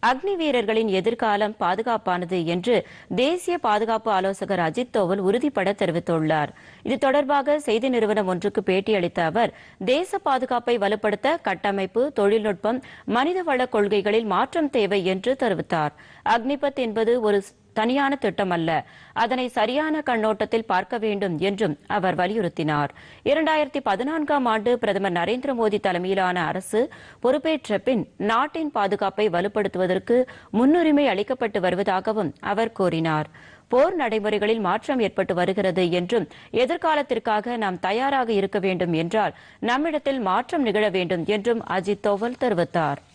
அக்னி வீரர்களின் எதிர்காலம் பாதுகாப்பானது என்று தேசிய பாதுகாப்பு ஆலோசகர் அஜித் தோவல் உறுதிபட தெரிவித்துள்ளார். இது தொடர்பாக செய்தி நிறுவனம் ஒன்றுக்கு பேட்டியளித்த அவர், தேச பாதுகாப்பை வலுப்படுத்த கட்டமைப்பு, தொழில்நுட்பம், மனிதவள கொள்கைகளில் மாற்றம் தேவை என்று தெரிவித்தார். அக்னிபத் என்பது ஒரு தனியான திட்டம் அல்ல, அதனை சரியான கண்ணோட்டத்தில் பார்க்க வேண்டும் என்றும் அவர் வலியுறுத்தினார். 2014ஆம் ஆண்டு பிரதமர் நரேந்திர மோடி தலைமையிலான அரசு பொறுப்பேற்ற பின் நாட்டின் பாதுகாப்பை வலுப்படுத்துவதற்கு முன்னுரிமை அளிக்கப்பட்டு வருவதாகவும் அவர் கூறினார். போர் நடைமுறைகளில் மாற்றம் ஏற்பட்டு வருகிறது என்றும், எதிர்காலத்திற்காக நாம் தயாராக இருக்க வேண்டும் என்றால் நம்மிடத்தில் மாற்றம் நிகழ வேண்டும் என்றும் அஜித் தோவல் தெரிவித்தார்.